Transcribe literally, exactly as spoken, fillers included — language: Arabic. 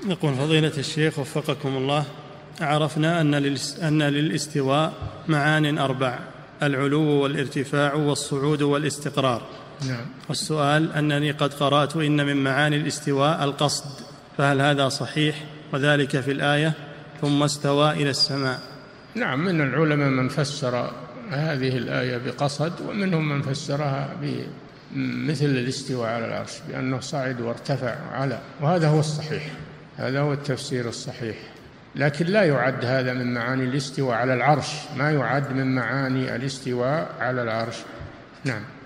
يقول فضيلة الشيخ وفقكم الله، عرفنا أن للاستواء معان أربع: العلو والارتفاع والصعود والاستقرار. نعم. والسؤال أنني قد قرأت إن من معاني الاستواء القصد، فهل هذا صحيح؟ وذلك في الآية ثم استوى إلى السماء. نعم، من العلماء من فسر هذه الآية بقصد، ومنهم من فسرها بمثل الاستواء على العرش بأنه صعد وارتفع على، وهذا هو الصحيح، هذا هو التفسير الصحيح. لكن لا يعد هذا من معاني الاستواء على العرش، ما يعد من معاني الاستواء على العرش. نعم.